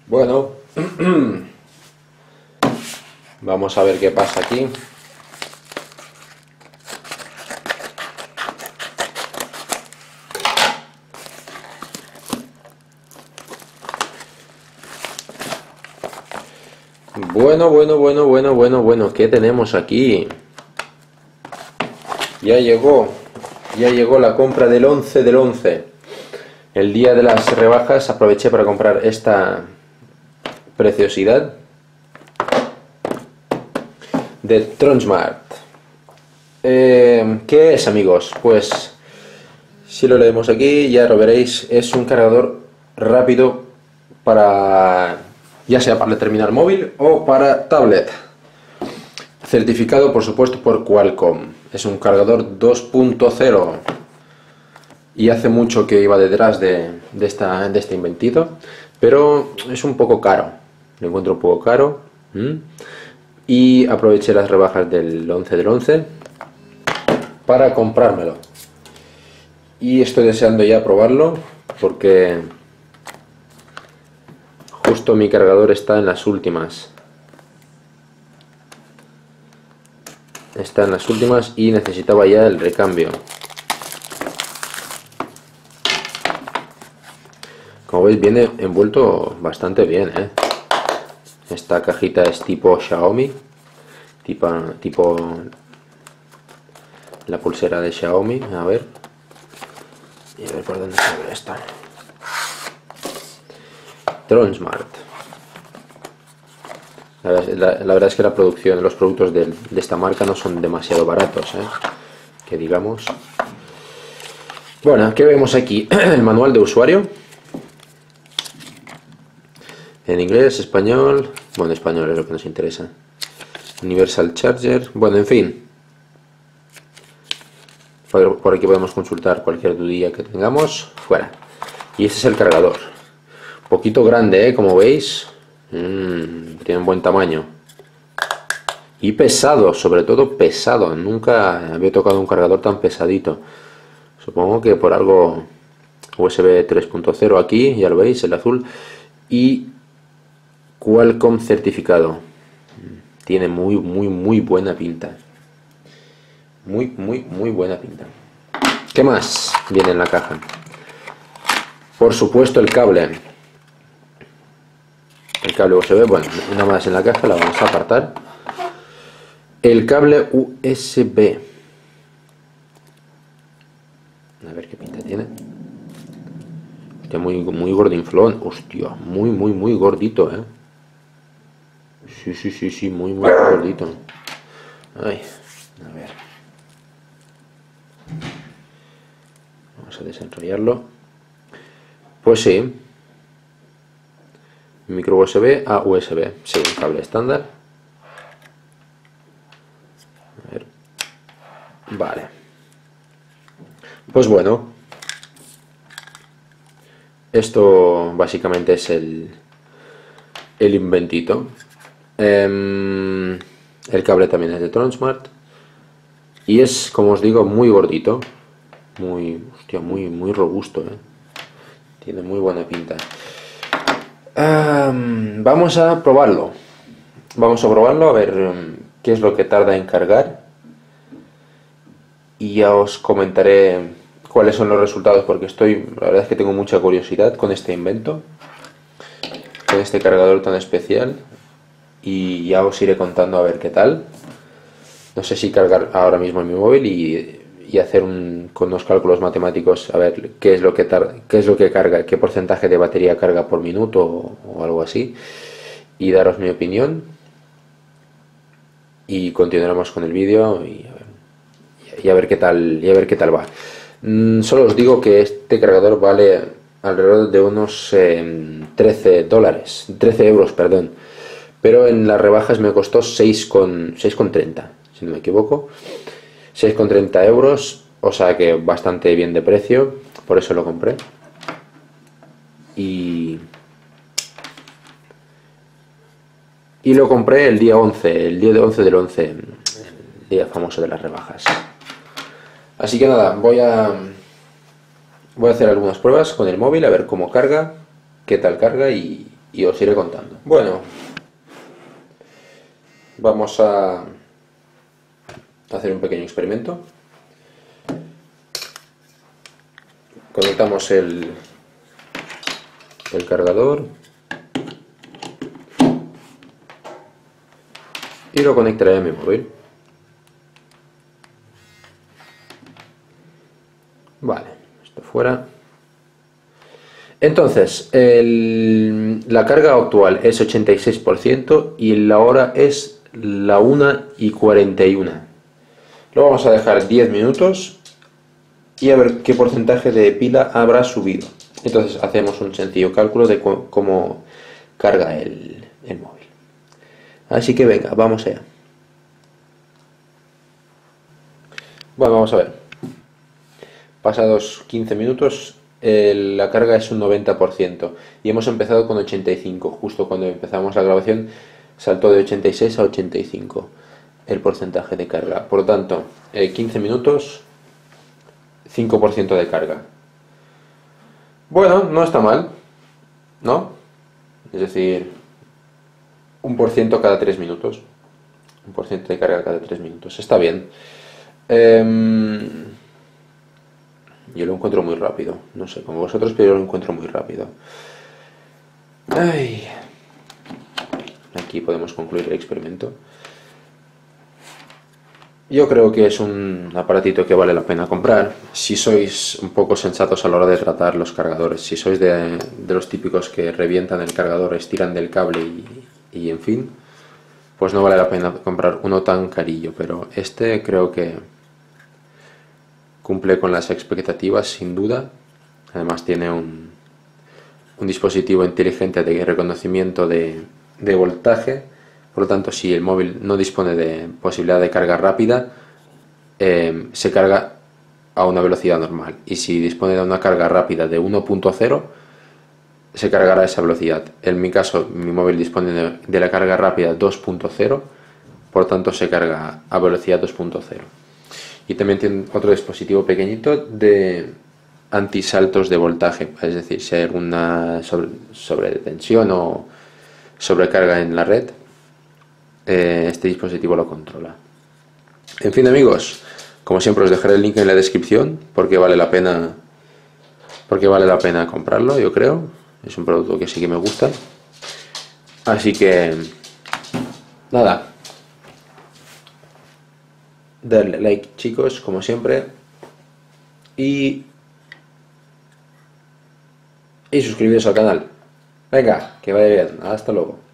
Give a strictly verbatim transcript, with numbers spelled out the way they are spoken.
Bueno, vamos a ver qué pasa aquí. Bueno, bueno, bueno, bueno, bueno, bueno, ¿qué tenemos aquí? Ya llegó, ya llegó la compra del once del once. El día de las rebajas aproveché para comprar esta preciosidad de Tronsmart. Eh, ¿Qué es, amigos? Pues si lo leemos aquí ya lo veréis. Es un cargador rápido para, ya sea para el terminal móvil o para tablet. Certificado, por supuesto, por Qualcomm. Es un cargador dos punto cero. Y hace mucho que iba detrás de, de, esta, de este inventito, pero es un poco caro, lo encuentro un poco caro. ¿Mm? Y aproveché las rebajas del once del once para comprármelo. Y estoy deseando ya probarlo, porque justo mi cargador está en las últimas. Está en las últimas y necesitaba ya el recambio. Como veis, viene envuelto bastante bien, ¿eh? Esta cajita es tipo Xiaomi, tipo, tipo la pulsera de Xiaomi. A ver, y a ver por dónde se ve esta. Tronsmart. La, la, la verdad es que la producción, los productos de, de esta marca no son demasiado baratos, ¿eh? Que digamos. Bueno, ¿qué vemos aquí? El manual de usuario. En inglés, español, bueno, español es lo que nos interesa. Universal Charger, bueno, en fin. Por, por aquí podemos consultar cualquier dudilla que tengamos. Fuera. Y este es el cargador. Poquito grande, ¿eh? Como veis. Mm, tiene un buen tamaño. Y pesado, sobre todo pesado. Nunca había tocado un cargador tan pesadito. Supongo que por algo U S B tres punto cero aquí, ya lo veis, el azul. Y Qualcomm certificado. Tiene muy, muy, muy buena pinta. Muy, muy, muy buena pinta. ¿Qué más viene en la caja? Por supuesto el cable. El cable U S B, bueno, una más en la caja, la vamos a apartar. El cable U S B. A ver qué pinta tiene. Hostia, muy, muy gordinflón. Hostia, muy, muy, muy gordito, eh. Sí, sí, sí, sí, muy, muy gordito. Ay, a ver. Vamos a desenrollarlo. Pues sí. Micro U S B a U S B. Sí, un cable estándar. A ver. Vale. Pues bueno. Esto básicamente es el, el inventito. Um, el cable también es de Tronsmart. Y es, como os digo, muy gordito. Muy, hostia, muy, muy robusto, ¿eh? Tiene muy buena pinta. Um, vamos a probarlo. Vamos a probarlo a ver um, qué es lo que tarda en cargar. Y ya os comentaré cuáles son los resultados, porque estoy, la verdad es que tengo mucha curiosidad con este invento, con este cargador tan especial. Y ya os iré contando a ver qué tal. No sé si cargar ahora mismo en mi móvil y, y hacer un, con unos cálculos matemáticos a ver qué es lo que tarda, qué es lo que carga, qué porcentaje de batería carga por minuto o, o algo así, y daros mi opinión. Y continuaremos con el vídeo y a ver, y a ver qué tal, y a ver qué tal va. Mm, solo os digo que este cargador vale alrededor de unos eh, trece dólares, trece euros, perdón. Pero en las rebajas me costó seis con treinta, si no me equivoco. seis con treinta euros, o sea que bastante bien de precio, por eso lo compré. Y, y lo compré el día once, el día de once del once, el día famoso de las rebajas. Así que nada, voy a, voy a hacer algunas pruebas con el móvil, a ver cómo carga, qué tal carga y... y os iré contando. Bueno, vamos a hacer un pequeño experimento. Conectamos el, el cargador y lo conectaré a mi móvil. Vale, esto fuera. Entonces, el, la carga actual es ochenta y seis por ciento y la hora es la una y cuarenta y uno. Lo vamos a dejar diez minutos y a ver qué porcentaje de pila habrá subido. Entonces hacemos un sencillo cálculo de cómo carga el, el móvil. Así que venga, vamos allá. Bueno, vamos a ver. Pasados quince minutos, eh, la carga es un noventa por ciento y hemos empezado con ochenta y cinco. Justo cuando empezamos la grabación saltó de ochenta y seis a ochenta y cinco el porcentaje de carga. Por lo tanto, eh, quince minutos, cinco por ciento de carga. Bueno, no está mal, ¿no? Es decir, un por ciento cada tres minutos. Un por ciento de carga cada tres minutos. Está bien. Eh, yo lo encuentro muy rápido. No sé como vosotros, pero yo lo encuentro muy rápido. Ay. Aquí podemos concluir el experimento. Yo creo que es un aparatito que vale la pena comprar si sois un poco sensatos a la hora de tratar los cargadores. Si sois de, de los típicos que revientan el cargador, estiran del cable y, y en fin, pues no vale la pena comprar uno tan carillo. Pero este creo que cumple con las expectativas sin duda. Además tiene un, un dispositivo inteligente de reconocimiento de, de voltaje. Por lo tanto, si el móvil no dispone de posibilidad de carga rápida, eh, se carga a una velocidad normal. Y si dispone de una carga rápida de uno punto cero, se cargará a esa velocidad. En mi caso, mi móvil dispone de, de la carga rápida dos punto cero, por lo tanto se carga a velocidad dos punto cero. Y también tiene otro dispositivo pequeñito de antisaltos de voltaje. Es decir, si hay alguna sobre, sobretensión o sobrecarga en la red, este dispositivo lo controla. En fin, amigos, como siempre os dejaré el link en la descripción porque vale la pena porque vale la pena comprarlo, yo creo. Es un producto que sí que me gusta. Así que nada, darle like, chicos, como siempre, y y suscribiros al canal. Venga, que vaya bien, hasta luego.